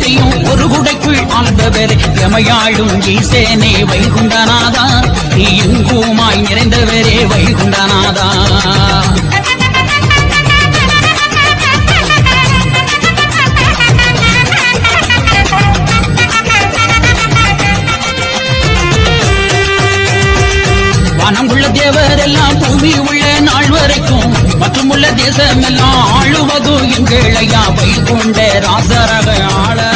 உலகத்தையும் ஒரு குடைக்குள் ஆழ்ந்தவரே எமையாளும் ஈசேனே வைகுண்டநாதா நீ எங்குமாய் நிறைந்தவரே வைகுண்டநாதா வானமுள்ள தேவரெல்லாம் பூமி உள்ள நாள் வரைக்கும் மற்றும் உள்ள தேசமெல்லாம் ஆளுவதோ எங்களையா வைகுண்ட ராசரக ஆள